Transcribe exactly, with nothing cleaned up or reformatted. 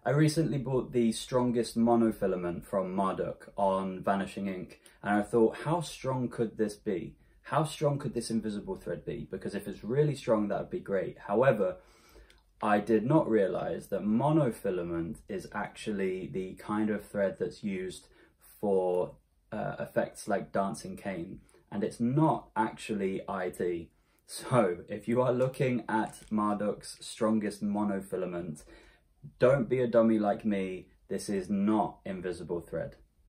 I recently bought the strongest monofilament from Marduk on Vanishing Ink, and I thought, how strong could this be? How strong could this invisible thread be? Because if it's really strong, that would be great. However, I did not realize that monofilament is actually the kind of thread that's used for uh, effects like dancing cane, and it's not actually I D. So if you are looking at Marduk's strongest monofilament, don't be a dummy like me. This is not invisible thread.